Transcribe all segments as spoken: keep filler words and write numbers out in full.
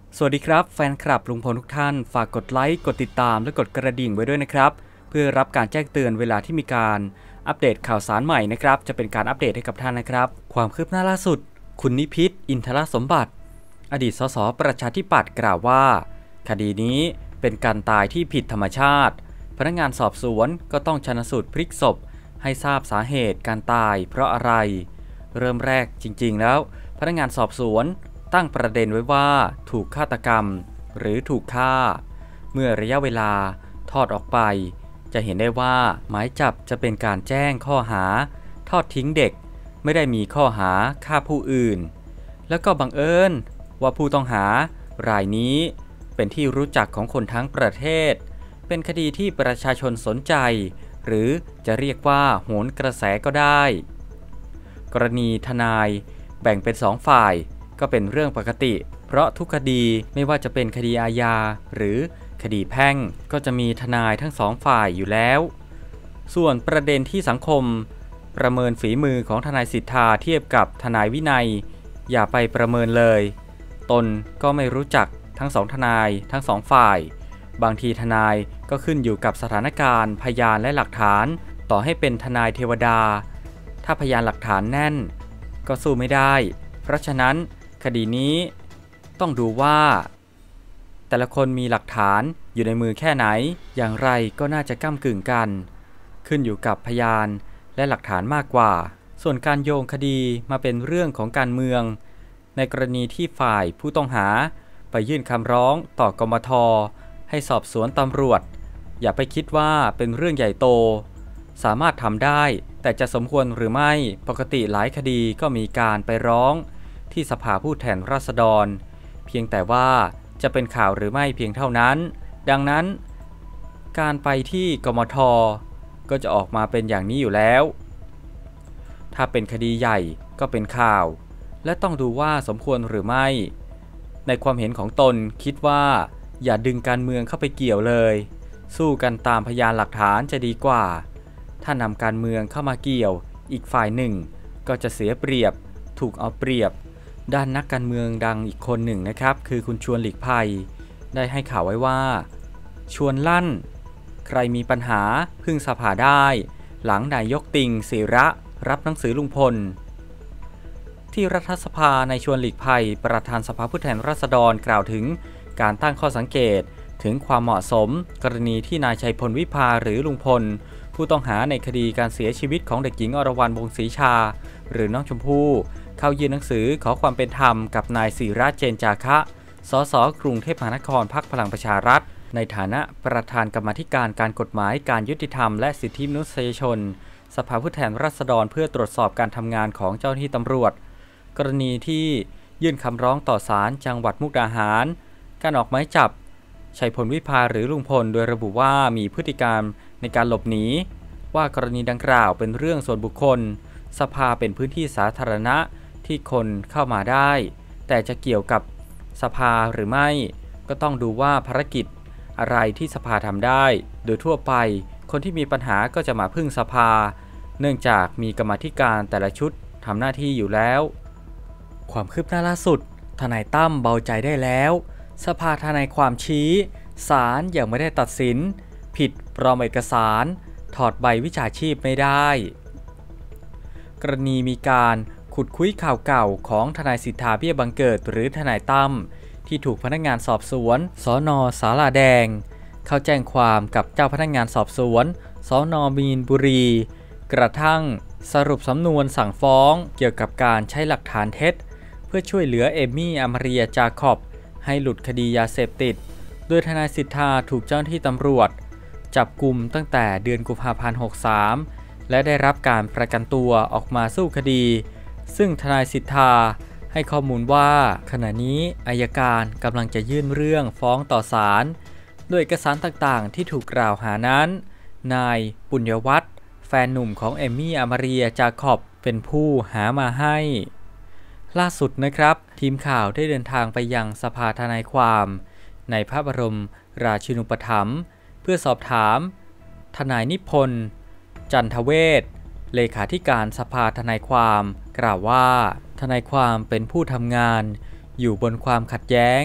สวัสดีครับแฟนคลับลุงพลทุกท่านฝากกดไลค์กดติดตามและกดกระดิ่งไว้ด้วยนะครับเพื่อรับการแจ้งเตือนเวลาที่มีการอัปเดตข่าวสารใหม่นะครับจะเป็นการอัปเดตให้กับท่านนะครับความคืบหน้าล่าสุดคุณนิพิษอินทรสมบัติอดีตสสประชาธิปัตย์กล่าวว่าคดีนี้เป็นการตายที่ผิดธรรมชาติพนักงานสอบสวนก็ต้องชันสูตรพลิกศพให้ทราบสาเหตุการตายเพราะอะไรเริ่มแรกจริงๆแล้วพนักงานสอบสวนตั้งประเด็นไว้ว่าถูกฆาตกรรมหรือถูกฆ่าเมื่อระยะเวลาทอดออกไปจะเห็นได้ว่าหมายจับจะเป็นการแจ้งข้อหาทอดทิ้งเด็กไม่ได้มีข้อหาฆ่าผู้อื่นแล้วก็บังเอิญว่าผู้ต้องหารายนี้เป็นที่รู้จักของคนทั้งประเทศเป็นคดีที่ประชาชนสนใจหรือจะเรียกว่าโหนกระแสก็ได้กรณีทนายแบ่งเป็นสองฝ่ายก็เป็นเรื่องปกติเพราะทุกคดีไม่ว่าจะเป็นคดีอาญาหรือคดีแพ่งก็จะมีทนายทั้งสองฝ่ายอยู่แล้วส่วนประเด็นที่สังคมประเมินฝีมือของทนายสิทธาเทียบกับทนายวินัยอย่าไปประเมินเลยตนก็ไม่รู้จักทั้งสองทนายทั้งสองฝ่ายบางทีทนายก็ขึ้นอยู่กับสถานการณ์พยานและหลักฐานต่อให้เป็นทนายเทวดาถ้าพยานหลักฐานแน่นก็สู้ไม่ได้เพราะฉะนั้นคดีนี้ต้องดูว่าแต่ละคนมีหลักฐานอยู่ในมือแค่ไหนอย่างไรก็น่าจะก้ำกึ่งกันขึ้นอยู่กับพยานและหลักฐานมากกว่าส่วนการโยงคดีมาเป็นเรื่องของการเมืองในกรณีที่ฝ่ายผู้ต้องหาไปยื่นคำร้องต่อกมธ.ให้สอบสวนตำรวจอย่าไปคิดว่าเป็นเรื่องใหญ่โตสามารถทำได้แต่จะสมควรหรือไม่ปกติหลายคดีก็มีการไปร้องที่สภาผู้แทนราษฎรเพียงแต่ว่าจะเป็นข่าวหรือไม่เพียงเท่านั้นดังนั้นการไปที่กมธ.ก็จะออกมาเป็นอย่างนี้อยู่แล้วถ้าเป็นคดีใหญ่ก็เป็นข่าวและต้องดูว่าสมควรหรือไม่ในความเห็นของตนคิดว่าอย่าดึงการเมืองเข้าไปเกี่ยวเลยสู้กันตามพยานหลักฐานจะดีกว่าถ้านำการเมืองเข้ามาเกี่ยวอีกฝ่ายหนึ่งก็จะเสียเปรียบถูกเอาเปรียบด้านนักการเมืองดังอีกคนหนึ่งนะครับคือคุณชวนหลีกภัยได้ให้ข่าวไว้ว่าชวนลั่นใครมีปัญหาพึ่งสภาได้หลังนายกติ่งศิระรับหนังสือลุงพลที่รัฐสภาในชวนหลีกภัยประธานสภาผู้แทนราษฎรกล่าวถึงการตั้งข้อสังเกตถึงความเหมาะสมกรณีที่นายชัยพลวิภาหรือลุงพลผู้ต้องหาในคดีการเสียชีวิตของเด็กหญิงอรวรรณวงศ์ศรีชาหรือน้องชมพู่เข้ายื่นหนังสือขอความเป็นธรรมกับนายศิระเจนจาคะ สสกรุงเทพมหานครพรรคพลังประชารัฐในฐานะประธานกรรมาธิการการกฎหมายการยุติธรรมและสิทธิมนุษยชนสภาผู้แทนราษฎรเพื่อตรวจสอบการทำงานของเจ้าหน้าที่ตำรวจกรณีที่ยื่นคำร้องต่อศาลจังหวัดมุกดาหารการออกหมายจับชัยพลวิภาหรือลุงพลโดยระบุว่ามีพฤติกรรมในการหลบหนีว่ากรณีดังกล่าวเป็นเรื่องส่วนบุคคลสภาเป็นพื้นที่สาธารณะที่คนเข้ามาได้แต่จะเกี่ยวกับสภาหรือไม่ก็ต้องดูว่าภารกิจอะไรที่สภาทำได้โดยทั่วไปคนที่มีปัญหาก็จะมาพึ่งสภาเนื่องจากมีกรรมาธิการแต่ละชุดทำหน้าที่อยู่แล้วความคืบหน้าล่าสุดทนายตั้มเบาใจได้แล้วสภาทนายความชี้ศาลยังไม่ได้ตัดสินผิดปลอมเอกสารถอดใบวิชาชีพไม่ได้กรณีมีการขุดคุยข่าวเก่าของทนายสิทธาเบี้ยบังเกิดหรือทนายตั้มที่ถูกพนักงานสอบสวนสน.ศาลาแดงเข้าแจ้งความกับเจ้าพนักงานสอบสวนสน.มีนบุรีกระทั่งสรุปสำนวนสั่งฟ้องเกี่ยวกับการใช้หลักฐานเท็จเพื่อช่วยเหลือเอมมี่อมรียจาคอบให้หลุดคดียาเสพติดโดยทนายสิทธาถูกเจ้าหน้าที่ตำรวจจับกุมตั้งแต่เดือนกุมภาพันธ์หกสิบสามและได้รับการประกันตัวออกมาสู้คดีซึ่งทนายสิทธาให้ข้อมูลว่าขณะนี้อัยการกำลังจะยื่นเรื่องฟ้องต่อศาลโดยเอกสารต่างๆที่ถูกกล่าวหานั้นนายปุญญวัฒน์แฟนหนุ่มของเอมมี่อมรียจาคอบเป็นผู้หามาให้ล่าสุดนะครับทีมข่าวได้เดินทางไปยังสภาทนายความในพระบรมราชินูปถัมภ์เพื่อสอบถามทนายนิพนธ์จันทเวชเลขาธิการสภาทนายความกล่าวว่าทนายความเป็นผู้ทำงานอยู่บนความขัดแย้ง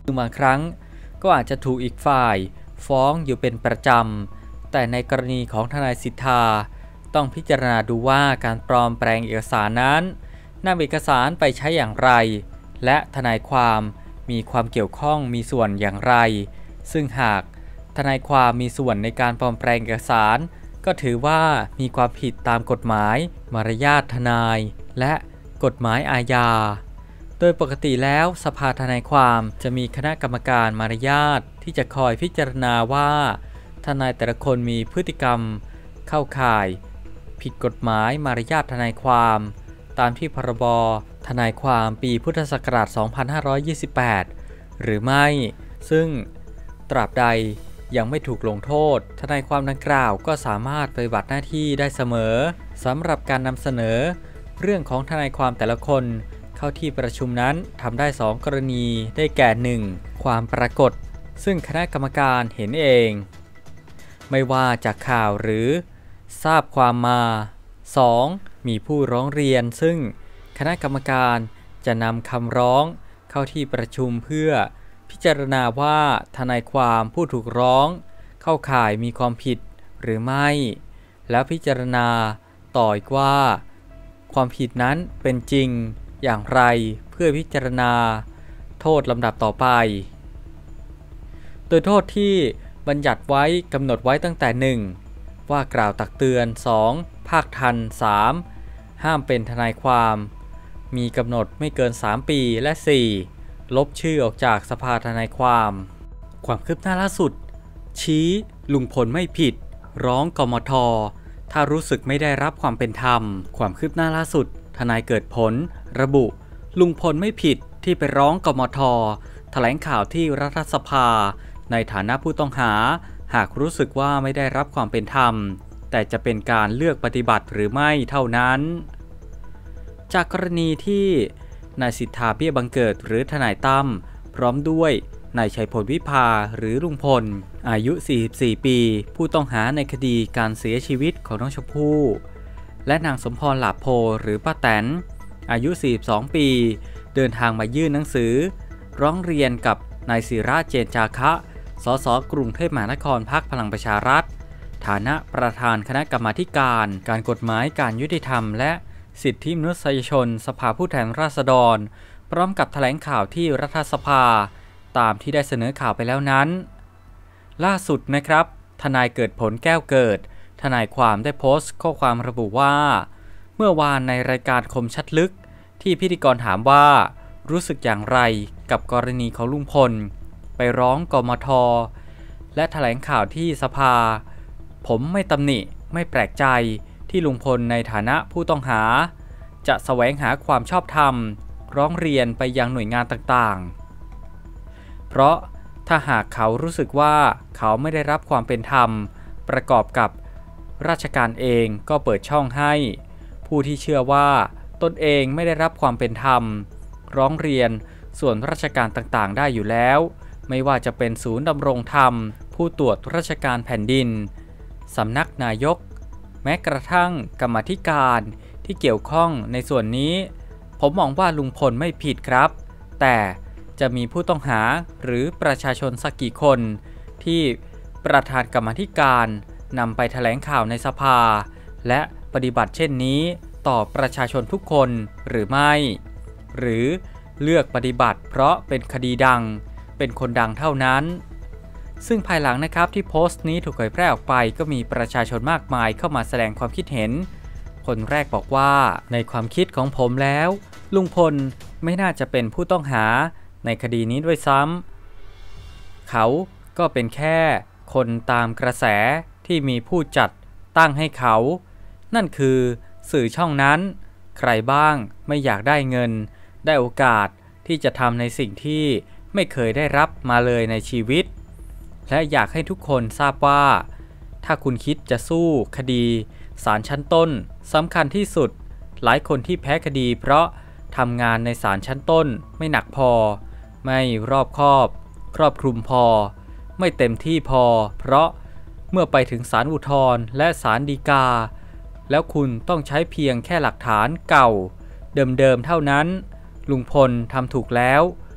ซึ่งบางครั้งก็อาจจะถูกอีกฝ่ายฟ้องอยู่เป็นประจำแต่ในกรณีของทนายสิทธาต้องพิจารณาดูว่าการปลอมแปลงเอกสารนั้นนำเอกสารไปใช้อย่างไรและทนายความมีความเกี่ยวข้องมีส่วนอย่างไรซึ่งหากทนายความมีส่วนในการปลอมแปลงเอกสารก็ถือว่ามีความผิดตามกฎหมายมารยาททนายและกฎหมายอาญาโดยปกติแล้วสภาทนายความจะมีคณะกรรมการมารยาทที่จะคอยพิจารณาว่าทนายแต่ละคนมีพฤติกรรมเข้าข่ายผิดกฎหมายมารยาททนายความตามที่พรบทนายความปีพุทธศักราช สองพันห้าร้อยยี่สิบแปด หรือไม่ซึ่งตราบใดยังไม่ถูกลงโทษทนายความดังกล่าวก็สามารถปฏิบัติหน้าที่ได้เสมอสำหรับการนำเสนอเรื่องของทนายความแต่ละคนเข้าที่ประชุมนั้นทำได้สองกรณีได้แก่ หนึ่ง ความปรากฏซึ่งคณะกรรมการเห็นเองไม่ว่าจากข่าวหรือทราบความมา สอง มีผู้ร้องเรียนซึ่งคณะกรรมการจะนำคำร้องเข้าที่ประชุมเพื่อพิจารณาว่าทนายความผู้ถูกร้องเข้าข่ายมีความผิดหรือไม่แล้วพิจารณาต่ออีกว่าความผิดนั้นเป็นจริงอย่างไรเพื่อพิจารณาโทษลำดับต่อไปโดยโทษที่บัญญัติไว้กำหนดไว้ตั้งแต่ หนึ่ง ว่ากล่าวตักเตือน สอง ภาคทัน สาม ห้ามเป็นทนายความมีกำหนดไม่เกินสามปีและ สี่ ลบชื่อออกจากสภาทนายความความคืบหน้าล่าสุดชี้ลุงพลไม่ผิดร้องกมท.ถ้ารู้สึกไม่ได้รับความเป็นธรรมความคืบหน้าล่าสุดทนายเกิดผลระบุลุงพลไม่ผิดที่ไปร้องกมท.แถลงข่าวที่รัฐสภาในฐานะผู้ต้องหาหากรู้สึกว่าไม่ได้รับความเป็นธรรมแต่จะเป็นการเลือกปฏิบัติหรือไม่เท่านั้นจากกรณีที่นายสิทธาเบี้ยบังเกิดหรือทนายตั้มพร้อมด้วยนายชัยพลวิภาหรือลุงพลอายุสี่สิบสี่ปีผู้ต้องหาในคดีการเสียชีวิตของน้องชมพู่และนางสมพรหลาโพหรือป้าแตนอายุสี่สิบสองปีเดินทางมายื่นหนังสือร้องเรียนกับนายศิระเจนจาคะสสกรุงเทพมหานครพรรคพลังประชารัฐฐานะประธานคณะกรรมาธิการการกฎหมายการยุติธรรมและสิทธิมนุษยชนสภาผู้แทนราษฎรพร้อมกับแถลงข่าวที่รัฐสภาตามที่ได้เสนอข่าวไปแล้วนั้นล่าสุดนะครับทนายเกิดผลแก้วเกิดทนายความได้โพสต์ข้อความระบุว่าเมื่อวานในรายการคมชัดลึกที่พิธีกรถามว่ารู้สึกอย่างไรกับกรณีของลุงพลไปร้องกมท.และแถลงข่าวที่สภาผมไม่ตำหนิไม่แปลกใจที่ลุงพลในฐานะผู้ต้องหาจะแสวงหาความชอบธรรมร้องเรียนไปยังหน่วยงานต่างๆเพราะถ้าหากเขารู้สึกว่าเขาไม่ได้รับความเป็นธรรมประกอบกับราชการเองก็เปิดช่องให้ผู้ที่เชื่อว่าตนเองไม่ได้รับความเป็นธรรมร้องเรียนส่วนราชการต่างๆได้อยู่แล้วไม่ว่าจะเป็นศูนย์ดำรงธรรมผู้ตรวจราชการแผ่นดินสำนักนายกแม้กระทั่งกรรมาธิการที่เกี่ยวข้องในส่วนนี้ผมมองว่าลุงพลไม่ผิดครับแต่จะมีผู้ต้องหาหรือประชาชนสักกี่คนที่ประธานกรรมาธิการนำไปแถลงข่าวในสภาและปฏิบัติเช่นนี้ต่อประชาชนทุกคนหรือไม่หรือเลือกปฏิบัติเพราะเป็นคดีดังเป็นคนดังเท่านั้นซึ่งภายหลังนะครับที่โพสต์นี้ถูกเผยแพร่ออกไปก็มีประชาชนมากมายเข้ามาแสดงความคิดเห็นคนแรกบอกว่าในความคิดของผมแล้วลุงพลไม่น่าจะเป็นผู้ต้องหาในคดีนี้ด้วยซ้ำเขาก็เป็นแค่คนตามกระแสที่มีผู้จัดตั้งให้เขานั่นคือสื่อช่องนั้นใครบ้างไม่อยากได้เงินได้โอกาสที่จะทำในสิ่งที่ไม่เคยได้รับมาเลยในชีวิตและอยากให้ทุกคนทราบว่าถ้าคุณคิดจะสู้คดีศาลชั้นต้นสำคัญที่สุดหลายคนที่แพ้คดีเพราะทำงานในศาลชั้นต้นไม่หนักพอไม่รอบคอบครอบคลุมพอไม่เต็มที่พอเพราะเมื่อไปถึงศาลอุทธรณ์และศาลฎีกาแล้วคุณต้องใช้เพียงแค่หลักฐานเก่าเดิมๆเท่านั้นลุงพลทำถูกแล้ว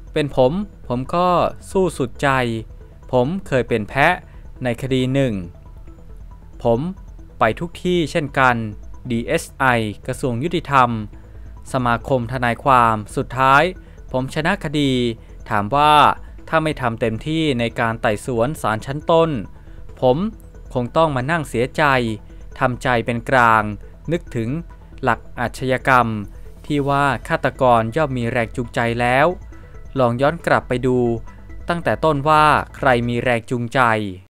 เป็นผมผมก็สู้สุดใจผมเคยเป็นแพะในคดีหนึ่งผมไปทุกที่เช่นกัน ดี เอส ไอ กระทรวงยุติธรรมสมาคมทนายความสุดท้ายผมชนะคดีถามว่าถ้าไม่ทำเต็มที่ในการไต่สวนศาลชั้นต้นผมคงต้องมานั่งเสียใจทำใจเป็นกลางนึกถึงหลักอาชญากรรมที่ว่าฆาตกรย่อมมีแรงจูงใจแล้วลองย้อนกลับไปดูตั้งแต่ต้นว่าใครมีแรงจูงใจ